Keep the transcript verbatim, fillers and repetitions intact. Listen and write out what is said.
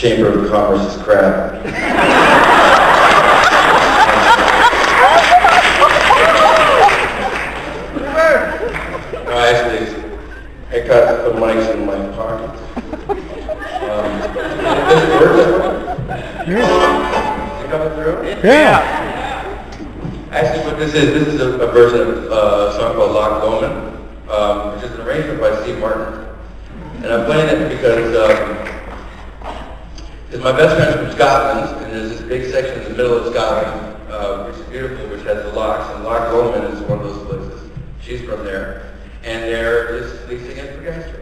Chamber of Commerce's crap. No, actually, I got the mics in my pocket. Um, does it work? Yeah. Is it coming through? Yeah. Actually, what this is, this is a, a version of uh, a song called Loch Lomond, um, which is an arrangement by Steve Martin. And I'm playing it because um, my best friend's from Scotland, and there's this big section in the middle of Scotland, uh, which is beautiful, which has the lochs, and Loch Lomond is one of those places. She's from there. And they're just leasing it for gas.